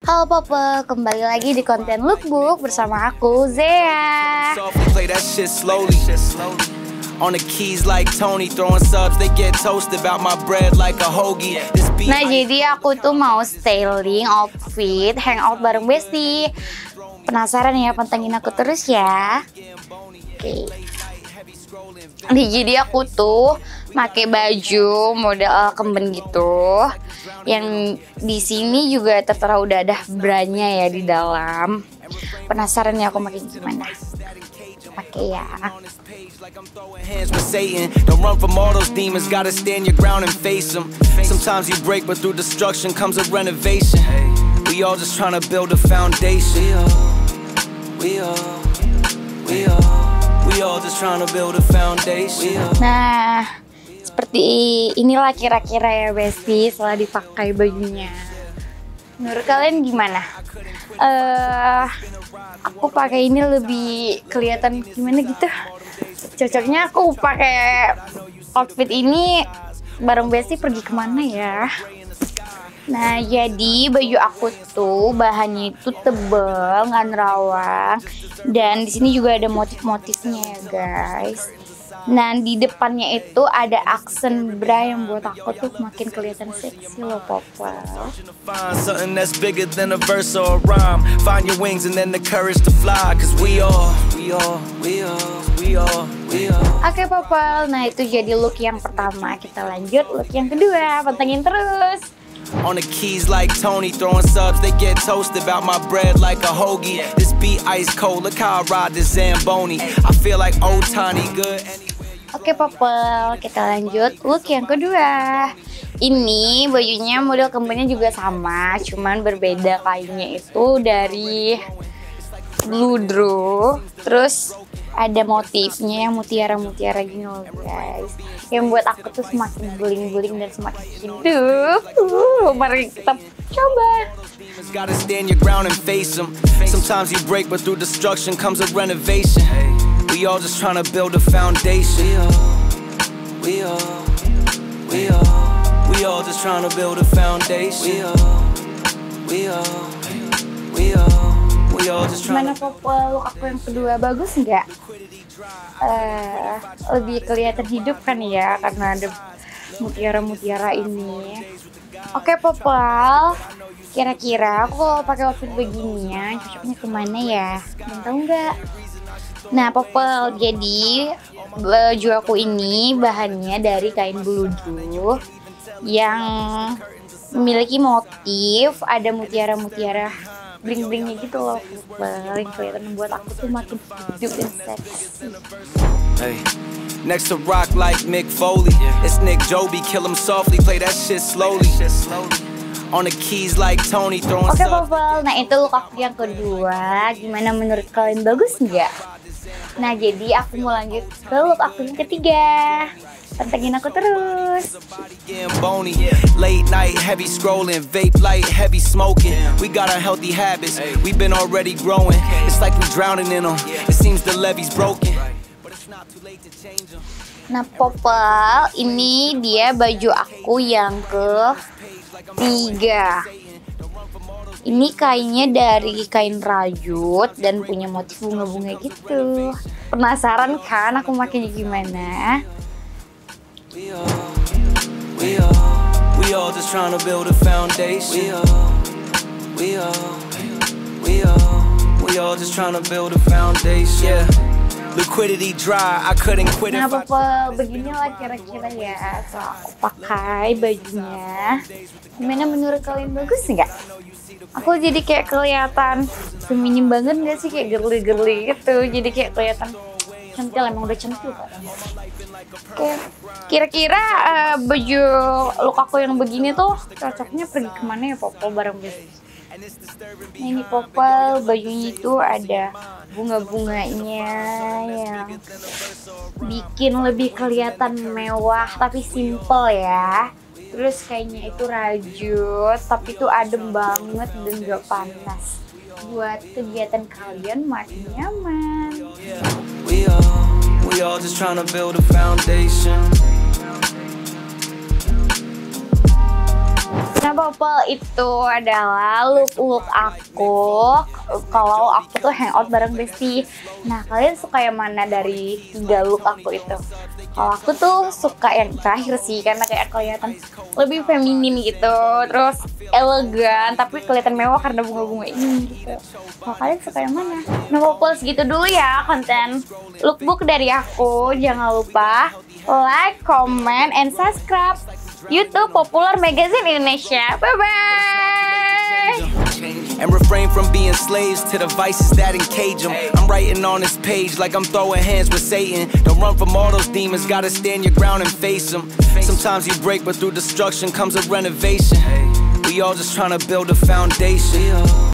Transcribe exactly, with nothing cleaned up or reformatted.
Halo Papa, kembali lagi di konten Lookbook bersama aku, Zea. Nah, jadi aku tuh mau styling outfit, hangout bareng Besti. Penasaran ya, pantengin aku terus ya. Oke. Nih, jadi aku tuh pakai baju model kemben gitu. Yang di sini juga tertera udah ada brandnya ya di dalam. Penasaran ya aku makin gimana? Pakai ya. Don't run from all those demons, gotta stand your ground and face them. Sometimes you break, but through destruction comes a renovation. We all just trying to build a foundation. We all, we all, we all just trying to build a foundation. Nah, seperti inilah kira-kira ya Besti setelah dipakai bajunya. Menurut kalian gimana? Uh, aku pakai ini lebih kelihatan gimana gitu. Cocoknya aku pakai outfit ini bareng Besti pergi kemana ya? Nah, jadi baju aku tuh bahannya itu tebel, nggak nerawang, dan di sini juga ada motif-motifnya ya guys. Nah, di depannya itu ada aksen bra yang buat aku tuh makin kelihatan seksi loh, Papa. Oke, Papa. Nah, itu jadi look yang pertama. Kita lanjut look yang kedua. Pantengin terus. On the keys like Tony, throwing subs, they get toasted about my bread like a hoagie. This beat ice cold, look how I ride this Zamboni. I feel like old Tony good. Oke Papa, kita lanjut look yang kedua. Ini bajunya model kembennya juga sama, cuman berbeda kainnya itu dari bludru. Terus ada motifnya yang mutiara-mutiara gini loh guys, yang buat aku tuh semakin bling-bling dan semakin hidup. Uh, mari kita coba. Gotta stand your ground and face them. Sometimes you break, but through destruction comes a renovation. We all just trying to build a foundation. We all, we all, we all just trying to build a foundation. We all, we all, we all. Gimana Papa, look aku yang kedua bagus nggak? Uh, lebih kelihatan hidup kan ya karena ada mutiara-mutiara ini. Oke Papa, kira-kira aku kalau pakai outfit begininya cocoknya kemana ya? Mau tahu nggak? Nah Papa, jadi baju aku ini bahannya dari kain bludru yang memiliki motif ada mutiara-mutiara bling-blingnya gitu loh, paling kelihatan buat aku tuh makin hidup dan seksi. Hey, next to rock like Mick Foley, it's Nick Joby, kill him softly, play that shit slowly. On the keys like Tony, throwing. Oke Papa, nah itu look aku yang kedua. Gimana menurut kalian, bagus nggak? Nah jadi aku mau lanjut ke look aku yang ketiga. Pantengin aku terus. Late night heavy scrolling, vape light heavy smoking. We got our healthy habits, we've been already growing. It's like we drowning in them. It seems the levee's broken. Nah Papa, ini dia baju aku yang ketiga. Ini kainnya dari kain rajut dan punya motif bunga-bunga gitu. Penasaran kan aku makainya gimana? We all, we all, we all just trying to build a foundation. We all, we all, we all, we all just trying to build a foundation. Yeah. Liquidity dry, I couldn't quit it. Nah Papa, beginilah kira-kira ya setelah aku pakai bajunya. Gimana menurut kalian, bagus nggak? Aku jadi kayak kelihatan feminim banget nggak sih, kayak girly-girly gitu. Jadi kayak kelihatan centil, emang udah centil kan. Oke, kira-kira uh, baju look aku yang begini tuh cocoknya pergi kemana ya Papa bareng Besti? Nah ini Papa, bajunya itu ada bunga-bunganya yang bikin lebih kelihatan mewah tapi simple ya. Terus kayaknya itu rajut tapi itu adem banget dan gak panas. Buat kegiatan kalian makin nyaman. We all, we all just trying to build a foundation. Nah, Popol itu adalah look-look aku kalau aku tuh hangout bareng Besti. Nah, kalian suka yang mana dari tiga look aku itu? Kalau aku tuh suka yang terakhir sih, karena kayak kelihatan lebih feminin gitu, terus elegan, tapi kelihatan mewah karena bunga-bunga ini gitu. Kalau kalian suka yang mana? Nah, Popol segitu dulu ya konten lookbook dari aku. Jangan lupa like, comment, and subscribe YouTube Popular Magazine Indonesia. Bye-bye! And refrain from being slaves to the vices that encage them. I'm writing on this page like I'm throwing hands with Satan. Don't run from all those demons, gotta stand your ground and face them. Sometimes you break, but through destruction comes a renovation. We all just trying to build a foundation.